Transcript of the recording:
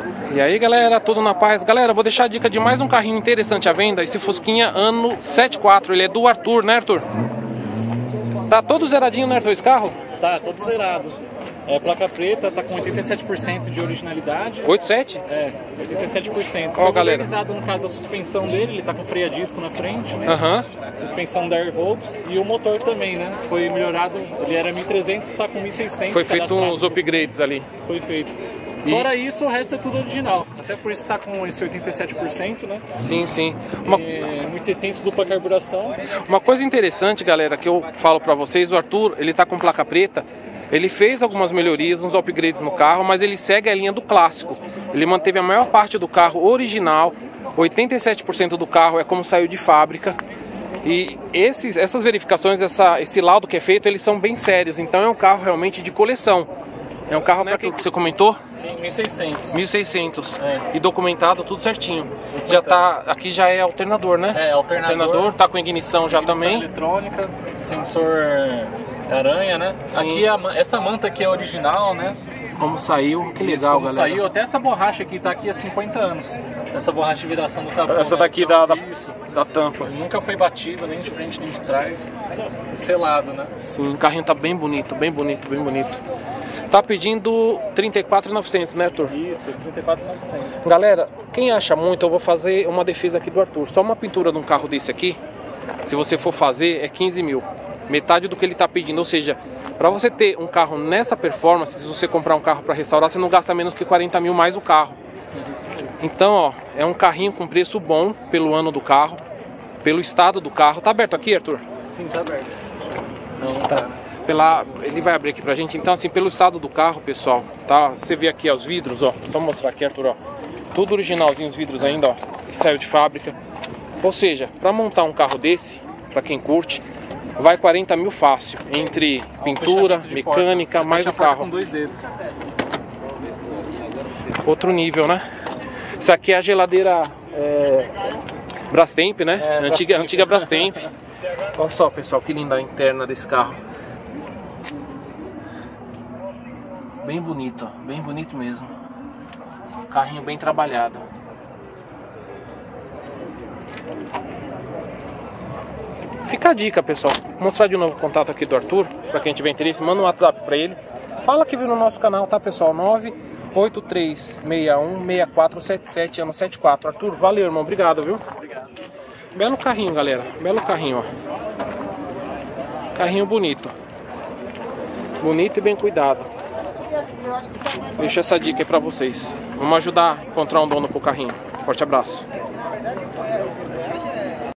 E aí galera, tudo na paz? Galera, vou deixar a dica de mais um carrinho interessante à venda. Esse Fusquinha ano 74, ele é do Arthur, né Arthur? Tá todo zeradinho, né Arthur, esse carro? Tá, todo zerado. É, placa preta, tá com 87% de originalidade. 87? É, 87%. Ó, galera. Organizado no caso a suspensão dele, ele tá com freio a disco na frente, né? Aham. Suspensão da Airvolts e o motor também, né? Foi melhorado, ele era 1.300, tá com 1.600. Foi feito uns upgrades ali. Foi feito. Fora isso, o resto é tudo original. Até por isso tá com esse 87%, né? Sim, sim. 1.600 dupla carburação. Uma coisa interessante, galera, que eu falo pra vocês, o Arthur, ele tá com placa preta. Ele fez algumas melhorias, uns upgrades no carro, mas ele segue a linha do clássico. Ele manteve a maior parte do carro original, 87% do carro é como saiu de fábrica. E essas verificações, esse laudo que é feito, eles são bem sérios. Então é um carro realmente de coleção. É um carro, né, que você comentou? Sim, 1.600. 1.600. É. E documentado tudo certinho. Já tá, aqui já é alternador, né? É, alternador. Tá com ignição já também. Eletrônica, sensor aranha, né? Sim. Aqui essa manta aqui é original, né? Como saiu, que legal, como galera. saiu, até essa borracha aqui tá aqui há 50 anos. Essa borracha de viração do capô. Essa né? daqui Então, da tampa. nunca foi batida, nem de frente nem de trás. Selado, né? Sim, o carrinho tá bem bonito, bem bonito, bem bonito. Tá pedindo 34.900, né, Arthur? Isso, 34.900. Galera, quem acha muito, eu vou fazer uma defesa aqui do Arthur. Só uma pintura de um carro desse aqui, se você for fazer, é 15 mil. Metade do que ele tá pedindo, ou seja, para você ter um carro nessa performance, se você comprar um carro para restaurar, você não gasta menos que 40 mil mais o carro. Então, ó, é um carrinho com preço bom pelo ano do carro, pelo estado do carro. Tá aberto aqui, Arthur? Sim, tá aberto. Não, Tá. Ele vai abrir aqui pra gente. Então, assim, pelo estado do carro, pessoal, tá? Você vê aqui, ó, os vidros, ó. Vou mostrar aqui, Arthur, ó. Tudo originalzinho os vidros ainda, ó. Que saiu de fábrica. Ou seja, pra montar um carro desse, pra quem curte, vai 40 mil fácil. Entre pintura, mecânica, mais o carro. Com 2 dedos. Outro nível, né? Isso aqui é a geladeira Brastemp, né? Antiga Brastemp. Olha só, pessoal, que linda a interna desse carro. Bem bonito, ó. Bem bonito mesmo. Carrinho bem trabalhado. Fica a dica, pessoal. Vou mostrar de novo o contato aqui do Arthur. Pra quem tiver interesse, manda um WhatsApp pra ele. Fala que viu no nosso canal, tá, pessoal? 983616477, ano 74. Arthur, valeu, irmão. Obrigado, viu? Obrigado. Belo carrinho, galera. Belo carrinho, ó. Carrinho bonito. Bonito e bem cuidado. Deixa essa dica aí pra vocês. Vamos ajudar a encontrar um dono pro carrinho. Forte abraço.